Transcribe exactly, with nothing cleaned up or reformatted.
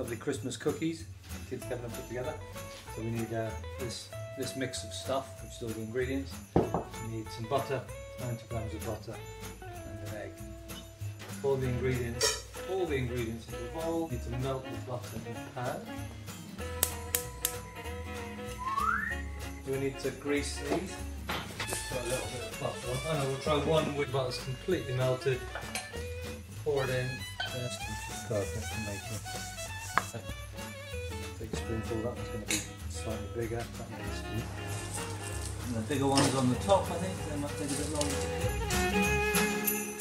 lovely Christmas cookies. Kids get them put together. So we need uh, this this mix of stuff, which is all the ingredients. We need some butter, ninety grams of butter, and an egg. All the ingredients, all the ingredients into a bowl. You need to melt the butter in the pan. We need to grease these. Just put a little bit of butter on. And we'll try one with butter's completely melted. Pour it in. That's perfect for making. Take a spoonful. That one's going to be slightly bigger. That needs to be. And the bigger ones on the top, I think. They might take a bit longer to cook.